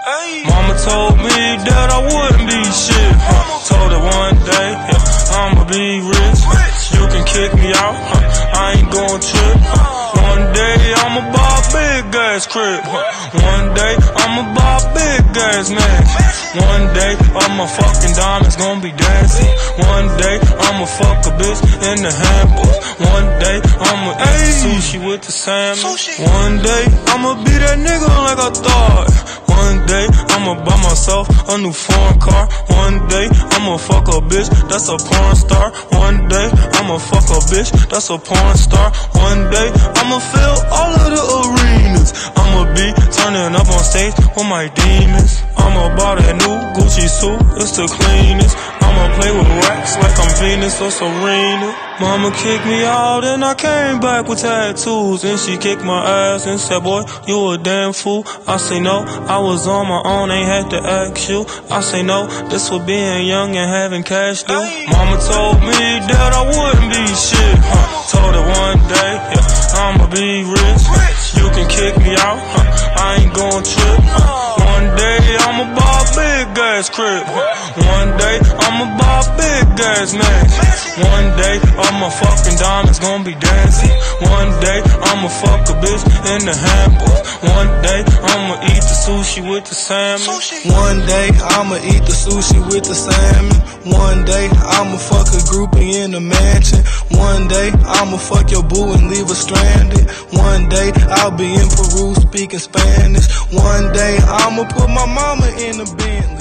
Mama told me that I wouldn't be shit. Told her one day, I'ma be rich. You can kick me out, I ain't gon' trip. One day I'ma buy a big ass crib. One day I'ma buy a big ass man. One day all my fucking diamonds gon' be dancing. One day I'ma fuck a bitch in the handbook. One day I'ma eat sushi with the salmon. One day I'ma be that nigga like I thought. One day I'ma buy myself a new foreign car. One day I'ma fuck a bitch that's a porn star. One day I'ma fuck a bitch that's a porn star. One day I'ma fill all of the arenas. I'ma be turning up on stage with my demons. I'ma buy that new Gucci suit, it's the cleanest. I'ma play with racks like I'm Venus or Serena. Mama kicked me out and I came back with tattoos. And she kicked my ass and said, boy, you a damn fool. I say no, I was on my own, ain't had to ask you. I say no, this was being young and having cash do. Mama told me that I wouldn't be shit. Told her one day, I'ma be rich. You can kick me out, I ain't gon' trip. One day I'ma buy a big ass crib. One day I'ma buy a big ass man. One day all my fucking diamonds gon' be dancing. One day I'ma fuck a bitch in the handbook. One day I'ma eat the sushi with the salmon. One day I'ma eat the sushi with the salmon. One day I'ma fuck a groupie in the mansion. One day I'ma fuck your boo and leave her stranded. One day I'll be in Peru speaking Spanish. One day I'ma put my mama in the Bentley.